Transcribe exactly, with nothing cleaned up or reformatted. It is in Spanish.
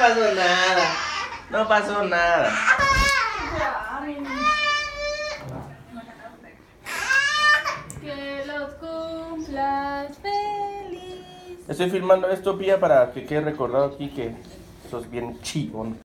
pasó nada. No pasó nada. Que los cumplas feliz. Estoy filmando esto, Pía, para que quede recordado aquí que sos bien chivón.